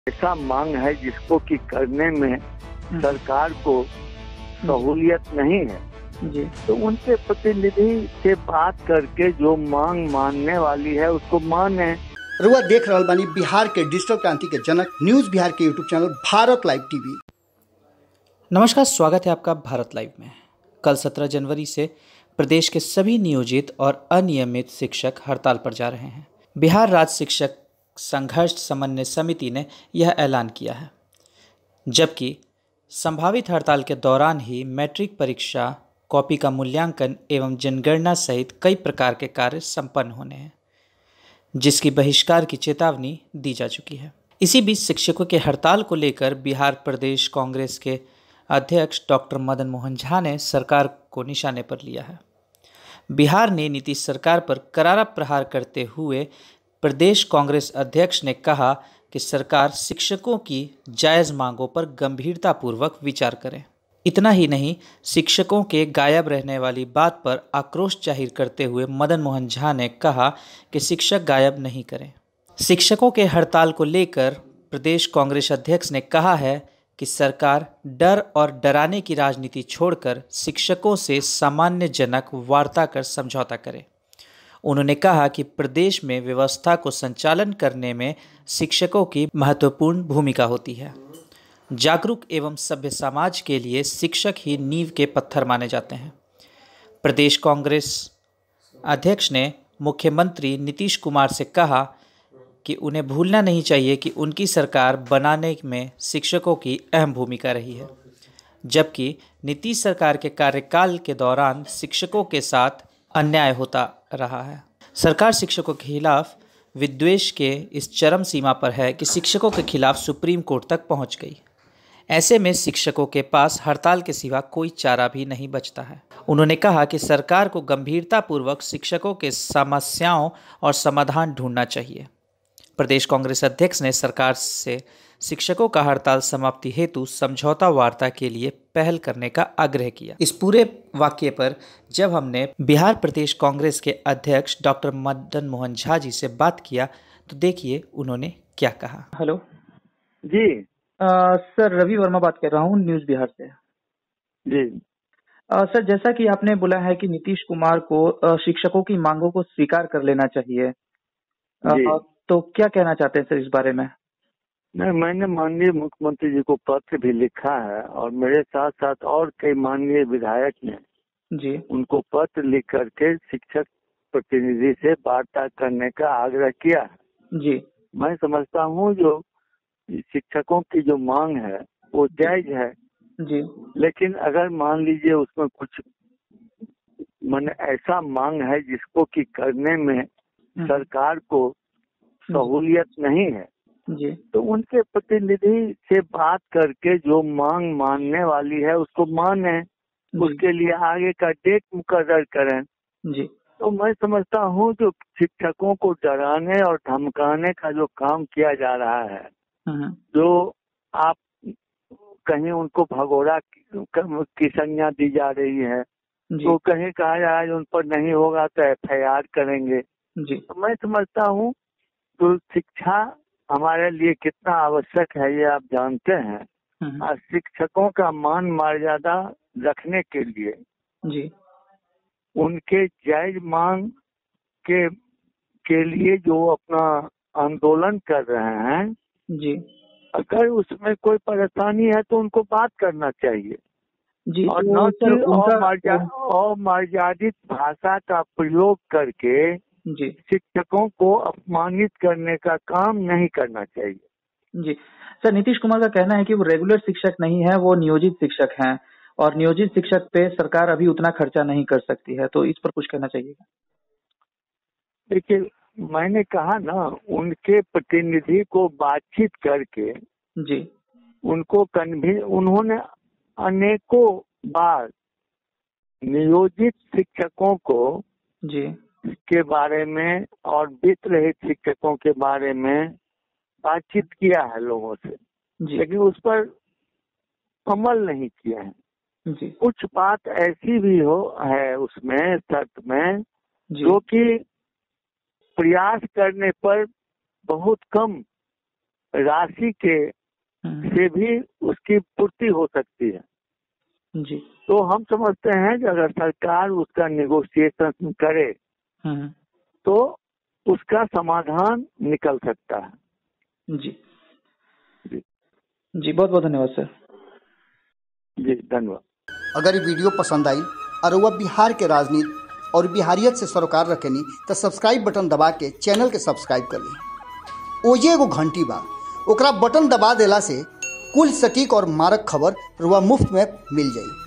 ऐसा मांग है जिसको कि करने में सरकार को सहूलियत नहीं है जी। तो उनके प्रतिनिधि से बात करके जो मांग मानने वाली है उसको माने। रुआ देख रहल बानी बिहार के डिजिटल क्रांति के जनक न्यूज बिहार के YouTube channel Bharat live TV. नमस्कार, स्वागत है आपका भारत लाइव में। कल 17 जनवरी से प्रदेश के सभी नियोजित और अनियमित शिक्षक हड़ताल पर जा रहे हैं। बिहार राज्य शिक्षक संघर्ष समन्वय समिति ने यह ऐलान किया है, जबकि संभावित हड़ताल के दौरान ही मैट्रिक परीक्षा, कॉपी का मूल्यांकन एवं जनगणना सहित कई प्रकार के कार्य संपन्न होने हैं, जिसकी बहिष्कार की चेतावनी दी जा चुकी है। इसी बीच शिक्षकों के हड़ताल को लेकर बिहार प्रदेश कांग्रेस के अध्यक्ष डॉक्टर मदन मोहन झा ने सरकार को निशाने पर लिया है। बिहार ने नीतीश सरकार पर करारा प्रहार करते हुए प्रदेश कांग्रेस अध्यक्ष ने कहा कि सरकार शिक्षकों की जायज़ मांगों पर गंभीरतापूर्वक विचार करे। इतना ही नहीं, शिक्षकों के गायब रहने वाली बात पर आक्रोश जाहिर करते हुए मदन मोहन झा ने कहा कि शिक्षक गायब नहीं करें। शिक्षकों के हड़ताल को लेकर प्रदेश कांग्रेस अध्यक्ष ने कहा है कि सरकार डर और डराने की राजनीति छोड़कर शिक्षकों से सामान्यजनक वार्ता कर समझौता करे। उन्होंने कहा कि प्रदेश में व्यवस्था को संचालन करने में शिक्षकों की महत्वपूर्ण भूमिका होती है। जागरूक एवं सभ्य समाज के लिए शिक्षक ही नींव के पत्थर माने जाते हैं। प्रदेश कांग्रेस अध्यक्ष ने मुख्यमंत्री नीतीश कुमार से कहा कि उन्हें भूलना नहीं चाहिए कि उनकी सरकार बनाने में शिक्षकों की अहम भूमिका रही है, जबकि नीतीश सरकार के कार्यकाल के दौरान शिक्षकों के साथ अन्याय होता रहा है। सरकार शिक्षकों के खिलाफ विद्वेष के इस चरम सीमा पर है कि शिक्षकों के खिलाफ सुप्रीम कोर्ट तक पहुंच गई। ऐसे में शिक्षकों के पास हड़ताल के सिवा कोई चारा भी नहीं बचता है। उन्होंने कहा कि सरकार को गंभीरतापूर्वक शिक्षकों के समस्याओं और समाधान ढूंढना चाहिए। प्रदेश कांग्रेस अध्यक्ष ने सरकार से शिक्षकों का हड़ताल समाप्ति हेतु समझौता वार्ता के लिए पहल करने का आग्रह किया। इस पूरे वाक्य पर जब हमने बिहार प्रदेश कांग्रेस के अध्यक्ष डॉक्टर मदन मोहन झा जी से बात किया तो देखिए उन्होंने क्या कहा। हेलो जी सर, रवि वर्मा बात कर रहा हूँ न्यूज बिहार से। जी सर, जैसा कि आपने बोला है कि नीतीश कुमार को शिक्षकों की मांगों को स्वीकार कर लेना चाहिए, तो क्या कहना चाहते हैं सर इस बारे में? नहीं, मैंने माननीय मुख्यमंत्री जी को पत्र भी लिखा है और मेरे साथ साथ और कई माननीय विधायक ने जी उनको पत्र लिख करके शिक्षक प्रतिनिधि से वार्ता करने का आग्रह किया है। जी, मैं समझता हूँ जो शिक्षकों की जो मांग है वो जायज है जी, लेकिन अगर मान लीजिए उसमें कुछ ऐसा मांग है जिसको कि करने में सरकार को सहूलियत नहीं है जी, तो उनके प्रतिनिधि से बात करके जो मांग मानने वाली है उसको माने, उसके लिए आगे का डेट मुकर्रर करें। जी, तो मैं समझता हूँ जो शिक्षकों को डराने और धमकाने का जो काम किया जा रहा है, जो आप कहीं उनको भगोड़ा की संज्ञा दी जा रही है, तो कहीं कहा जा रहा है उन पर नहीं होगा तो FIR करेंगे। जी, तो मैं समझता हूँ तो शिक्षा हमारे लिए कितना आवश्यक है ये आप जानते हैं। और शिक्षकों का मान मर्यादा रखने के लिए जी, उनके जायज मांग के लिए जो अपना आंदोलन कर रहे हैं, जी, अगर उसमें कोई परेशानी है तो उनको बात करना चाहिए जी, और न कि अमर्यादित भाषा का प्रयोग करके जी, शिक्षकों को अपमानित करने का काम नहीं करना चाहिए। जी। सर, नीतीश कुमार का कहना है कि वो रेगुलर शिक्षक नहीं है, वो नियोजित शिक्षक हैं और नियोजित शिक्षक पे सरकार अभी उतना खर्चा नहीं कर सकती है, तो इस पर कुछ कहना चाहिए। देखिए, मैंने कहा ना, उनके प्रतिनिधि को बातचीत करके जी, उनको उन्होंने अनेकों बार नियोजित शिक्षकों को जी, के बारे में और वित्त रहित शिक्षकों के बारे में बातचीत किया है लोगों से, लेकिन उस पर अमल नहीं किया है। जी, कुछ बात ऐसी भी है उसमें शर्त में जो कि प्रयास करने पर बहुत कम राशि के से भी उसकी पूर्ति हो सकती है जी। तो हम समझते हैं कि अगर सरकार उसका नेगोशिएशन करे तो उसका समाधान निकल सकता है। जी जी जी, बहुत बहुत धन्यवाद सर। जी धन्यवाद। अगर ये वीडियो पसंद आई और वह बिहार के राजनीति और बिहारियत से सरोकार रखेनी तो सब्सक्राइब बटन दबा के चैनल के सब्सक्राइब कर ली। ओजे एगो घंटी बा, ओकरा बटन दबा देला से कुल सटीक और मारक खबर रुआ मुफ्त में मिल जाई।